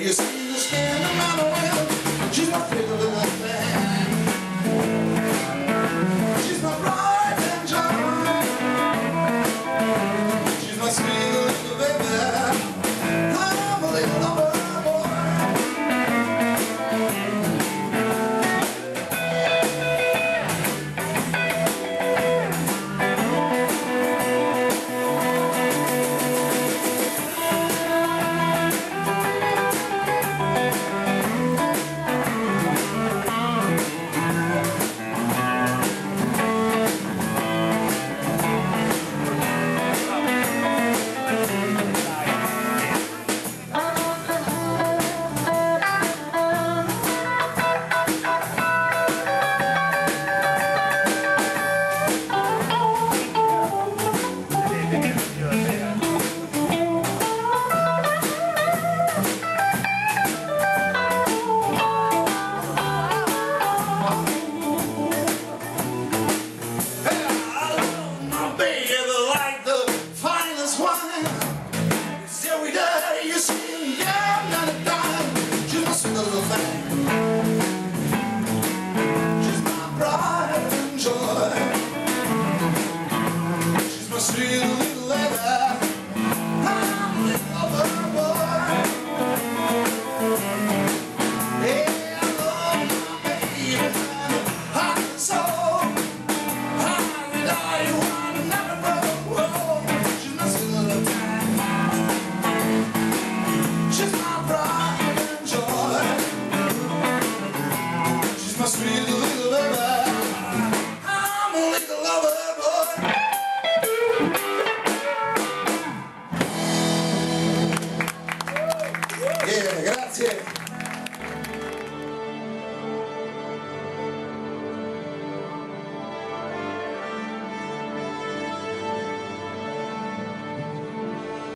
You see the stand around the world. She's my pretty little thing. She's my pride and joy. She's my sweet little baby. I'm a little lover boy. Sweet little lady, I'm a little lover boy. Yeah, I love my baby, heart and soul. I'm with all you want to never grow. She's my sweet little thing. She's my pride and joy. She's my sweet little lady. I'm a little lover boy. Grazie.